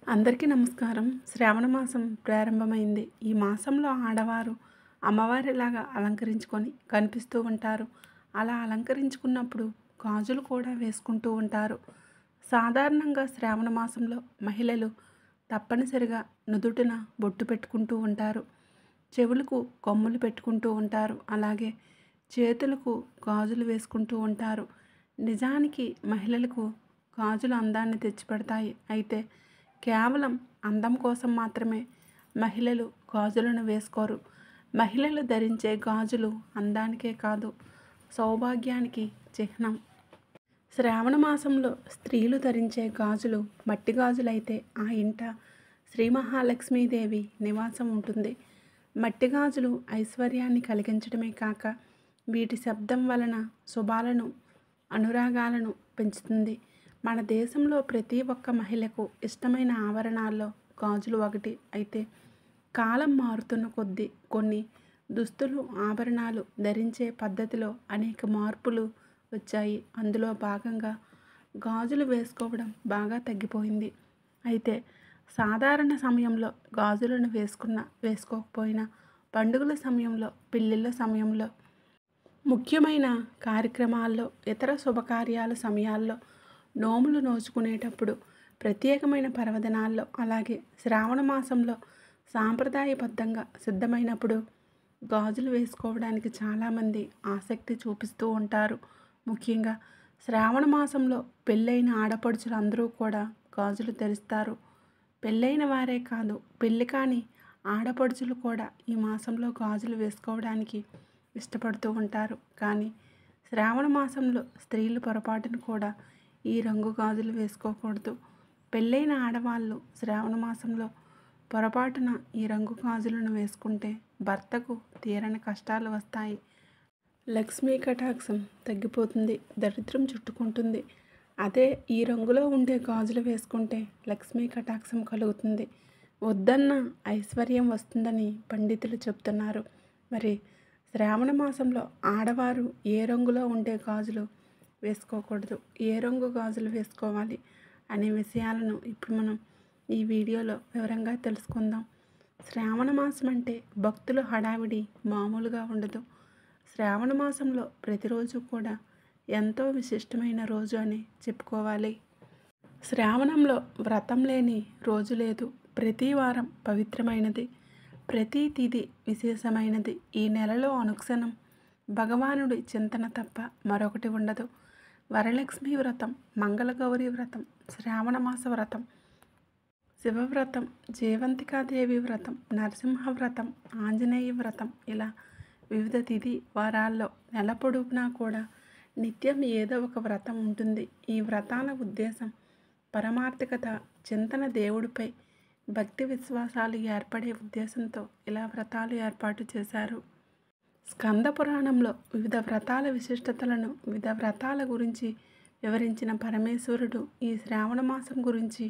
అందరికీ నమస్కారం. శ్రావణ మాసం ప్రారంభమైంది. ఈ మాసంలో ఆడవారు అమ్మవారిలాగా అలంకరించుకొని కనిపిస్తూ ఉంటారు. అలా అలంకరించుకున్నప్పుడు గాజులు కూడా వేసుకుంటూ ఉంటారు. సాధారణంగా శ్రావణ మాసంలో మహిళలు తప్పనిసరిగా నుదుటిన బొట్టు పెట్టుకుంటూ ఉంటారు. చెవులకు కొమ్ములు పెట్టుకుంటూ ఉంటారు. అలాగే చేతులకు గాజులు వేసుకుంటూ ఉంటారు. నిజానికి మహిళలకు గాజులు అందాన్ని తెచ్చిపెడతాయి. అయితే కేవలం అందం కోసం మాత్రమే మహిళలు గాజులను వేసుకోరు. మహిళలు ధరించే గాజులు అందానికే కాదు, సౌభాగ్యానికి చిహ్నం. శ్రావణ మాసంలో స్త్రీలు ధరించే గాజులు మట్టి గాజులైతే ఆ ఇంట శ్రీ మహాలక్ష్మీదేవి నివాసం ఉంటుంది. మట్టి గాజులు ఐశ్వర్యాన్ని కలిగించడమే కాక వీటి శబ్దం వలన శుభాలను, అనురాగాలను పెంచుతుంది. మన దేశంలో ప్రతి ఒక్క మహిళకు ఇష్టమైన ఆభరణాల్లో గాజులు ఒకటి. అయితే కాలం మారుతున్న కొద్దీ కొన్ని దుస్తులు, ఆభరణాలు ధరించే పద్ధతిలో అనేక మార్పులు వచ్చాయి. అందులో భాగంగా గాజులు వేసుకోవడం బాగా తగ్గిపోయింది. అయితే సాధారణ సమయంలో గాజులను వేసుకోకపోయినా పండుగల సమయంలో, పెళ్ళిళ్ళ సమయంలో, ముఖ్యమైన కార్యక్రమాల్లో, ఇతర శుభకార్యాల సమయాల్లో, నోములు నోచుకునేటప్పుడు, ప్రత్యేకమైన పర్వదినాల్లో, అలాగే శ్రావణ మాసంలో సాంప్రదాయబద్ధంగా సిద్ధమైనప్పుడు గాజులు వేసుకోవడానికి చాలామంది ఆసక్తి చూపిస్తూ ఉంటారు. ముఖ్యంగా శ్రావణ మాసంలో పెళ్ళైన ఆడపడుచులు అందరూ కూడా గాజులు ధరిస్తారు. పెళ్ళైన వారే కాదు, పెళ్ళి కాని ఆడపడుచులు కూడా ఈ మాసంలో గాజులు వేసుకోవడానికి ఇష్టపడుతూ ఉంటారు. కానీ శ్రావణ మాసంలో స్త్రీలు పొరపాటును కూడా ఈ రంగు గాజులు వేసుకోకూడదు. పెళ్ళైన ఆడవాళ్ళు శ్రావణ మాసంలో పొరపాటున ఈ రంగు గాజులను వేసుకుంటే భర్తకు తీరని కష్టాలు వస్తాయి. లక్ష్మీ కటాక్షం తగ్గిపోతుంది, దరిద్రం చుట్టుకుంటుంది. అదే ఈ రంగులో ఉండే గాజులు వేసుకుంటే లక్ష్మీ కటాక్షం కలుగుతుంది, వద్దన్న ఐశ్వర్యం వస్తుందని పండితులు చెప్తున్నారు. మరి శ్రావణ మాసంలో ఆడవారు ఏ రంగులో ఉండే గాజులు వేసుకోకూడదు, ఏ రంగు గాజులు వేసుకోవాలి అనే విషయాలను ఇప్పుడు మనం ఈ వీడియోలో వివరంగా తెలుసుకుందాం. శ్రావణ మాసం అంటే భక్తుల హడావిడి మామూలుగా ఉండదు. శ్రావణ మాసంలో ప్రతిరోజు కూడా ఎంతో విశిష్టమైన రోజు అని చెప్పుకోవాలి. శ్రావణంలో వ్రతం లేని రోజు లేదు. ప్రతి వారం పవిత్రమైనది, ప్రతి తిథి విశేషమైనది. ఈ నెలలో అనుక్షణం భగవానుడి చింతన తప్ప మరొకటి ఉండదు. వరలక్ష్మి వ్రతం, మంగళగౌరి వ్రతం, శ్రావణ మాస వ్రతం, శివవ్రతం, జయవంతికాదేవి వ్రతం, నరసింహ వ్రతం, ఆంజనేయ వ్రతం, ఇలా వివిధ తిథి వారాల్లో నెల పొడుగునా కూడా నిత్యం ఏదో ఒక వ్రతం ఉంటుంది. ఈ వ్రతాల ఉద్దేశం పరమార్థికత, చింతన, దేవుడిపై భక్తి విశ్వాసాలు ఏర్పడే ఉద్దేశంతో ఇలా వ్రతాలు ఏర్పాటు చేశారు. స్కంద పురాణంలో వివిధ వ్రతాల విశిష్టతలను, వివిధ వ్రతాల గురించి వివరించిన పరమేశ్వరుడు ఈ శ్రావణ మాసం గురించి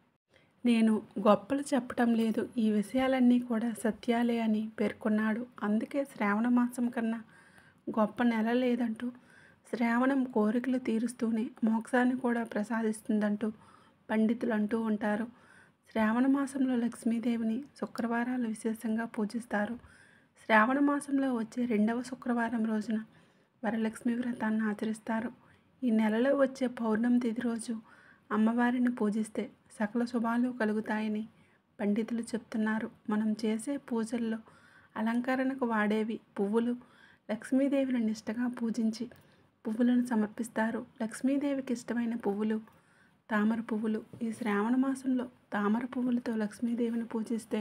నేను గొప్పలు చెప్పటం లేదు, ఈ విషయాలన్నీ కూడా సత్యాలే అని పేర్కొన్నాడు. అందుకే శ్రావణ మాసం కన్నా గొప్ప నెల లేదంటూ, శ్రావణం కోరికలు తీరుస్తూనే మోక్షాన్ని కూడా ప్రసాదిస్తుందంటూ పండితులు అంటూ ఉంటారు. శ్రావణ మాసంలో లక్ష్మీదేవిని శుక్రవారాలు విశేషంగా పూజిస్తారు. శ్రావణ మాసంలో వచ్చే 2వ శుక్రవారం రోజున వరలక్ష్మి వ్రతాన్ని ఆచరిస్తారు. ఈ నెలలో వచ్చే పౌర్ణమి తిథి రోజు అమ్మవారిని పూజిస్తే సకల శుభాలు కలుగుతాయని పండితులు చెప్తున్నారు. మనం చేసే పూజల్లో అలంకరణకు వాడేవి పువ్వులు. లక్ష్మీదేవిని నిష్టగా పూజించి పువ్వులను సమర్పిస్తారు. లక్ష్మీదేవికి ఇష్టమైన పువ్వులు తామర పువ్వులు. ఈ శ్రావణ మాసంలో తామర పువ్వులతో లక్ష్మీదేవిని పూజిస్తే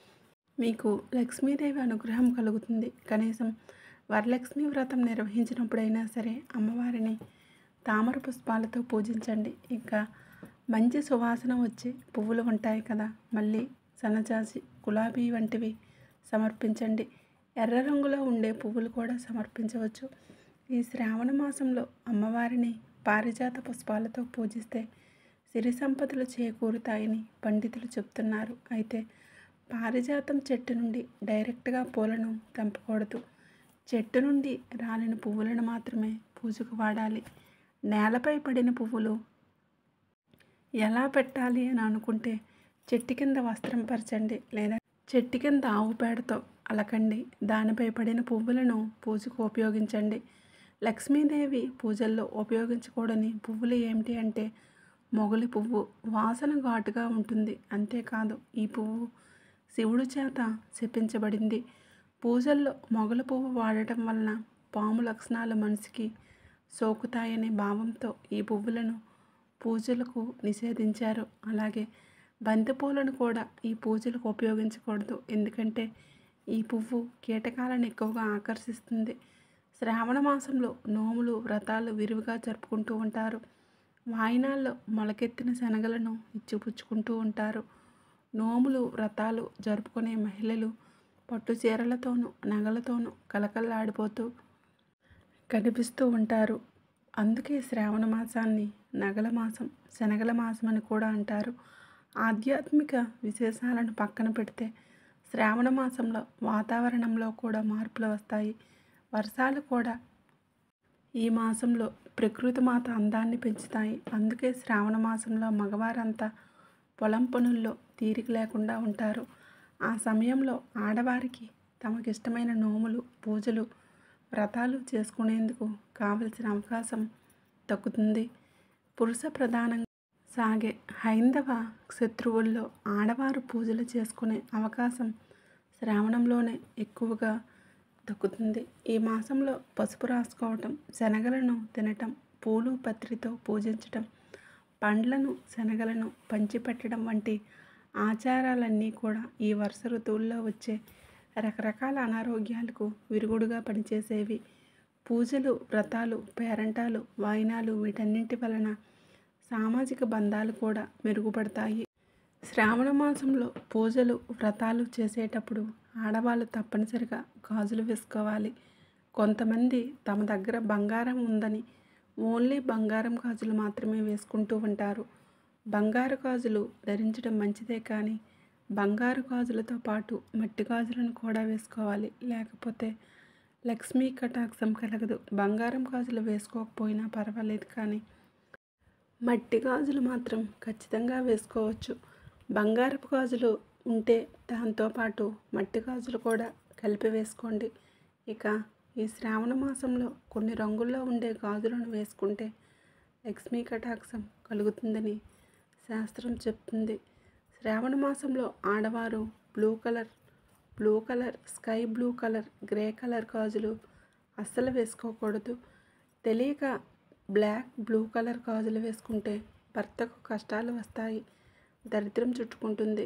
మీకు లక్ష్మీదేవి అనుగ్రహం కలుగుతుంది. కనీసం వరలక్ష్మి వ్రతం నిర్వహించినప్పుడైనా సరే అమ్మవారిని తామర పుష్పాలతో పూజించండి. ఇంకా మంచి సువాసన వచ్చే పువ్వులు ఉంటాయి కదా, మళ్ళీ, సన్నజాజి, గులాబీ వంటివి సమర్పించండి. ఎర్ర రంగులో ఉండే పువ్వులు కూడా సమర్పించవచ్చు. ఈ శ్రావణ మాసంలో అమ్మవారిని పారిజాత పుష్పాలతో పూజిస్తే సిరి సంపదలు చేకూరుతాయని పండితులు చెప్తున్నారు. అయితే పారిజాతం చెట్టు నుండి డైరెక్ట్గా పూలను తెంపకూడదు. చెట్టు నుండి రాలిన పువ్వులను మాత్రమే పూజకు వాడాలి. నేలపై పడిన పువ్వులు ఎలా పెట్టాలి అని అనుకుంటే చెట్టు కింద వస్త్రం పరచండి లేదా చెట్టు కింద ఆవు పేడతో అలకండి. దానిపై పడిన పువ్వులను పూజకు ఉపయోగించండి. లక్ష్మీదేవి పూజల్లో ఉపయోగించకూడని పువ్వులు ఏమిటి అంటే మొగలి పువ్వు. వాసన ఘాటుగా ఉంటుంది. అంతేకాదు ఈ పువ్వు శివుడి చేత శపించబడింది. పూజల్లో మొగలి పువ్వు వాడటం వలన పాము లక్షణాలు మనిషికి సోకుతాయనే భావంతో ఈ పువ్వులను పూజలకు నిషేధించారు. అలాగే బంతిపూలను కూడా ఈ పూజలకు ఉపయోగించకూడదు. ఎందుకంటే ఈ పువ్వు కీటకాలను ఎక్కువగా ఆకర్షిస్తుంది. శ్రావణ మాసంలో నోములు వ్రతాలు విరివిగా జరుపుకుంటూ ఉంటారు. వాయినాల్లో మొలకెత్తిన శనగలను ఇచ్చిపుచ్చుకుంటూ ఉంటారు. నోములు వ్రతాలు జరుపుకునే మహిళలు పట్టు చీరలతోనూ నగలతోనూ కలకల్లాడిపోతూ కనిపిస్తూ ఉంటారు. అందుకే శ్రావణ మాసాన్ని నగల మాసం, శనగల మాసం అని కూడా అంటారు. ఆధ్యాత్మిక విశేషాలను పక్కన పెడితే శ్రావణ మాసంలో వాతావరణంలో కూడా మార్పులు వస్తాయి. వర్షాలు కూడా ఈ మాసంలో ప్రకృతి మాత అందాన్ని పెంచుతాయి. అందుకే శ్రావణ మాసంలో మగవారంతా పొలం పనుల్లో తీరిక లేకుండా ఉంటారు. ఆ సమయంలో ఆడవారికి తమకిష్టమైన నోములు, పూజలు, వ్రతాలు చేసుకునేందుకు కావలసిన అవకాశం దక్కుతుంది. పురుష ప్రధానంగా సాగే హైందవ క్షత్రువుల్లో ఆడవారు పూజలు చేసుకునే అవకాశం శ్రావణంలోనే ఎక్కువగా దక్కుతుంది. ఈ మాసంలో పసుపు రాసుకోవటం, శనగలను తినటం, పూలు పత్రితో పూజించటం, పండ్లను శనగలను పంచిపెట్టడం వంటి ఆచారాలన్నీ కూడా ఈ వర్ష ఋతువుల్లో వచ్చే రకరకాల అనారోగ్యాలకు విరుగుడుగా పనిచేసేవి. పూజలు, వ్రతాలు, పేరంటాలు, వాయినాలు వీటన్నింటి వలన సామాజిక బంధాలు కూడా మెరుగుపడతాయి. శ్రావణ మాసంలో పూజలు, వ్రతాలు చేసేటప్పుడు ఆడవాళ్ళు తప్పనిసరిగా గాజులు వేసుకోవాలి. కొంతమంది తమ దగ్గర బంగారం ఉందని ఓన్లీ బంగారం గాజులు మాత్రమే వేసుకుంటూ ఉంటారు. బంగారు గాజులు ధరించడం మంచిదే, కానీ బంగారు గాజులతో పాటు మట్టి గాజులను కూడా వేసుకోవాలి. లేకపోతే లక్ష్మీ కటాక్షం కలగదు. బంగారం గాజులు వేసుకోకపోయినా పర్వాలేదు, కానీ మట్టి గాజులు మాత్రం ఖచ్చితంగా వేసుకోవచ్చు. బంగారపు గాజులు ఉంటే దాంతోపాటు మట్టి గాజులు కూడా కలిపి వేసుకోండి. ఇక ఈ శ్రావణ మాసంలో కొన్ని రంగుల్లో ఉండే గాజులను వేసుకుంటే లక్ష్మీ కటాక్షం కలుగుతుందని శాస్త్రం చెప్తుంది. శ్రావణ మాసంలో ఆడవారు blue colour, sky blue colour, grey colour గాజులు అస్సలు వేసుకోకూడదు. తెలియక బ్లూ కలర్ గాజులు వేసుకుంటే భర్తకు కష్టాలు వస్తాయి, దరిద్రం చుట్టుకుంటుంది.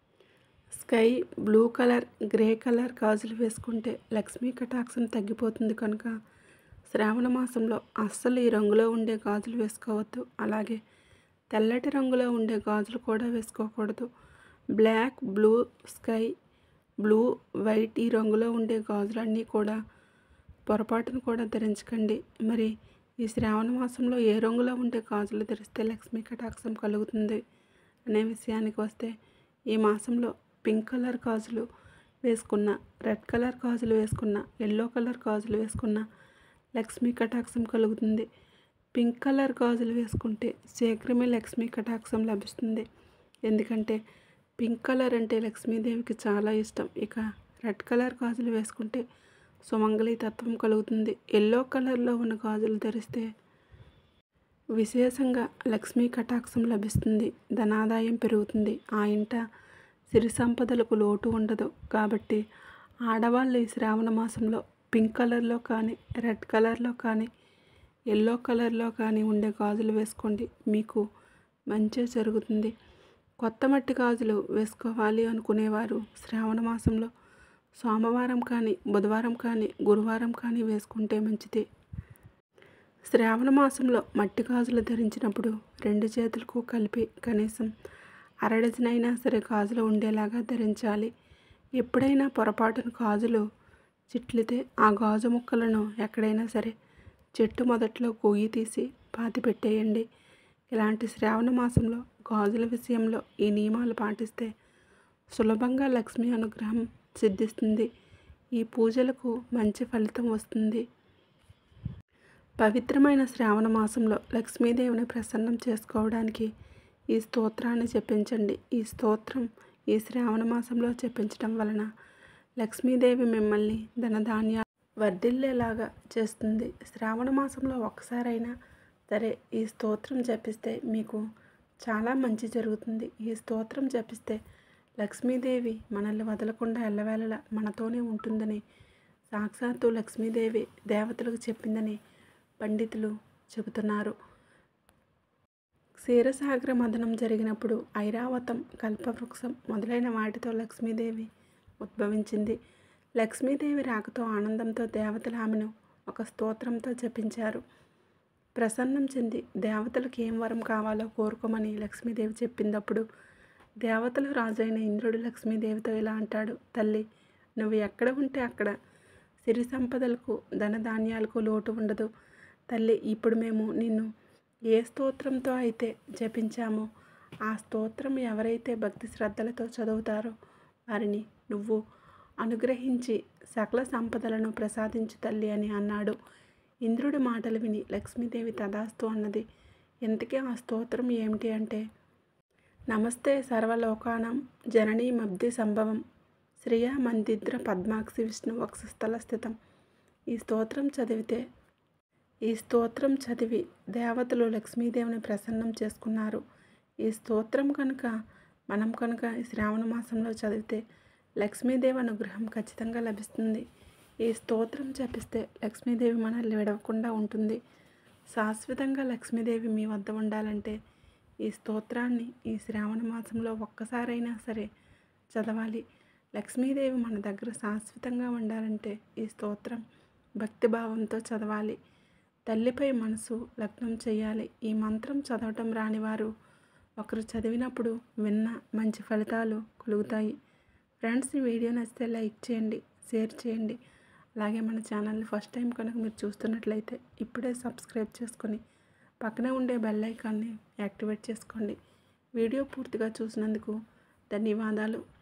Sky blue colour, grey colour గాజులు వేసుకుంటే లక్ష్మీ కటాక్షం తగ్గిపోతుంది. కనుక శ్రావణ మాసంలో అస్సలు ఈ రంగులో ఉండే గాజులు వేసుకోవద్దు. అలాగే తెల్లటి రంగులో ఉండే గాజులు కూడా వేసుకోకూడదు. Black, blue, sky blue, white ఈ రంగులో ఉండే గాజులన్నీ కూడా పొరపాటును కూడా ధరించకండి. మరి ఈ శ్రావణ మాసంలో ఏ రంగులో ఉండే గాజులు ధరిస్తే లక్ష్మీ కటాక్షం కలుగుతుంది అనే విషయానికి వస్తే, ఈ మాసంలో పింక్ కలర్ గాజులు వేసుకున్న, రెడ్ కలర్ గాజులు వేసుకున్న, ఎల్లో కలర్ గాజులు వేసుకున్న లక్ష్మీ కటాక్షం కలుగుతుంది. పింక్ కలర్ గాజులు వేసుకుంటే శీఘ్రమే లక్ష్మీ కటాక్షం లభిస్తుంది. ఎందుకంటే పింక్ కలర్ అంటే లక్ష్మీదేవికి చాలా ఇష్టం. ఇక రెడ్ కలర్ గాజులు వేసుకుంటే సుమంగళి తత్వం కలుగుతుంది. ఎల్లో కలర్లో ఉన్న గాజులు ధరిస్తే విశేషంగా లక్ష్మీ కటాక్షం లభిస్తుంది, ధనాదాయం పెరుగుతుంది, ఆ ఇంట సిరి సంపదలకు లోటు ఉండదు. కాబట్టి ఆడవాళ్ళు ఈ శ్రావణ మాసంలో పింక్ కలర్లో కానీ, రెడ్ కలర్లో కానీ, ఎల్లో కలర్లో కానీ ఉండే గాజులు వేసుకోండి. మీకు మంచి జరుగుతుంది. కొత్త మట్టి గాజులు వేసుకోవాలి అనుకునేవారు శ్రావణ మాసంలో సోమవారం కానీ, బుధవారం కానీ, గురువారం కానీ వేసుకుంటే మంచిది. శ్రావణ మాసంలో మట్టి గాజులు ధరించినప్పుడు 2 చేతులకు కలిపి కనీసం అరడజనైనా సరే గాజులు ఉండేలాగా ధరించాలి. ఎప్పుడైనా పొరపాటున గాజులు చిట్లితే ఆ గాజు ముక్కలను ఎక్కడైనా సరే చెట్టు మొదట్లో గొయ్యి తీసి పాతిపెట్టేయండి. ఇలాంటి శ్రావణ మాసంలో గాజుల విషయంలో ఈ నియమాలు పాటిస్తే సులభంగా లక్ష్మీ అనుగ్రహం సిద్ధిస్తుంది. ఈ పూజలకు మంచి ఫలితం వస్తుంది. పవిత్రమైన శ్రావణ మాసంలో లక్ష్మీదేవిని ప్రసన్నం చేసుకోవడానికి ఈ స్తోత్రాన్ని జపించండి. ఈ స్తోత్రం ఈ శ్రావణ మాసంలో జపించడం వలన లక్ష్మీదేవి మిమ్మల్ని ధనధాన్యాలు వర్ధిల్లేలాగా చేస్తుంది. శ్రావణ మాసంలో ఒక్కసారైనా సరే ఈ స్తోత్రం జపిస్తే మీకు చాలా మంచి జరుగుతుంది. ఈ స్తోత్రం జపిస్తే లక్ష్మీదేవి మనల్ని వదలకుండా ఎల్లవేళలా మనతోనే ఉంటుందని, సాక్షాత్తు లక్ష్మీదేవి దేవతలకు చెప్పిందని పండితులు చెబుతున్నారు. క్షీరసాగర మథనం జరిగినప్పుడు ఐరావతం, కల్పవృక్షం మొదలైన వాటితో లక్ష్మీదేవి ఉద్భవించింది. లక్ష్మీదేవి రాకతో ఆనందంతో దేవతలు ఆమెను ఒక స్తోత్రంతో జపించారు. ప్రసన్నం చెంది దేవతలకు ఏం వరం కావాలో కోరుకోమని లక్ష్మీదేవి చెప్పినప్పుడు దేవతల రాజైన ఇంద్రుడు లక్ష్మీదేవితో ఇలా అంటాడు, తల్లి, నువ్వు ఎక్కడ ఉంటే అక్కడ సిరి సంపదలకు ధనధాన్యాలకు లోటు ఉండదు. తల్లి, ఇప్పుడు మేము నిన్ను ఏ స్తోత్రంతో అయితే జపించామో ఆ స్తోత్రం ఎవరైతే భక్తి శ్రద్ధలతో చదువుతారో వారిని నువ్వు అనుగ్రహించి సకల సంపదలను ప్రసాదించు తల్లి అని అన్నాడు. ఇంద్రుడి మాటలు విని లక్ష్మీదేవి తదాస్తు అన్నది. ఇంతకీ ఆ స్తోత్రం ఏమిటి అంటే, నమస్తే సర్వలోకానాం జననీ మబ్ది సంభవం శ్రియా మందిద్ర పద్మాక్షి విష్ణు వక్షస్థల స్థితం. ఈ స్తోత్రం చదివి దేవతలు లక్ష్మీదేవిని ప్రసన్నం చేసుకున్నారు. ఈ స్తోత్రం మనం కనుక ఈ శ్రావణ మాసంలో చదివితే లక్ష్మీదేవి అనుగ్రహం ఖచ్చితంగా లభిస్తుంది. ఈ స్తోత్రం జపిస్తే లక్ష్మీదేవి మనల్ని విడవకుండా ఉంటుంది. శాశ్వతంగా లక్ష్మీదేవి మీ వద్ద ఉండాలంటే ఈ స్తోత్రాన్ని ఈ శ్రావణ మాసంలో ఒక్కసారైనా సరే చదవాలి. లక్ష్మీదేవి మన దగ్గర శాశ్వతంగా ఉండాలంటే ఈ స్తోత్రం భక్తిభావంతో చదవాలి. తల్లిపై మనసు లగ్నం చేయాలి. ఈ మంత్రం చదవటం రానివారు ఒకరు చదివినప్పుడు విన్న మంచి ఫలితాలు కలుగుతాయి. ఫ్రెండ్స్, ఈ వీడియో నచ్చితే లైక్ చేయండి, షేర్ చేయండి. అలాగే మన ఛానల్ని ఫస్ట్ టైం కనుక మీరు చూస్తున్నట్లయితే ఇప్పుడే సబ్స్క్రైబ్ చేసుకొని పక్కనే ఉండే బెల్ ఐకాన్ని యాక్టివేట్ చేసుకోండి. వీడియో పూర్తిగా చూసినందుకు ధన్యవాదాలు.